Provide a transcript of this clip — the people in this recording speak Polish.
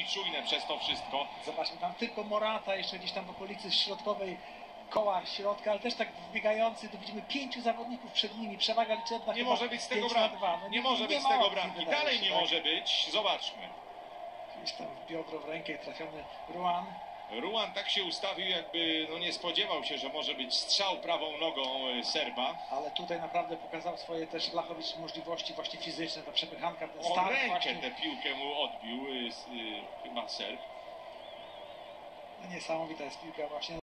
bardziej czujne przez to wszystko. Zobaczmy, tam tylko Morata jeszcze gdzieś tam w okolicy środkowej koła środka, ale też tak wbiegający, tu widzimy 5 zawodników przed nimi, przewaga liczebna. Nie może być z tego bramki. No, nie może być z tego bramki. Dalej nie może być. Zobaczmy. Gdzieś tam w biodro, w rękę trafiony Ruan. Ruan tak się ustawił, jakby nie spodziewał się, że może być strzał prawą nogą Serba. Ale tutaj naprawdę pokazał swoje też Blachowicz możliwości właśnie fizyczne, ta przepychanka, ten O start rękę właśnie. tę piłkę mu odbił chyba Serb. Niesamowita jest piłka właśnie.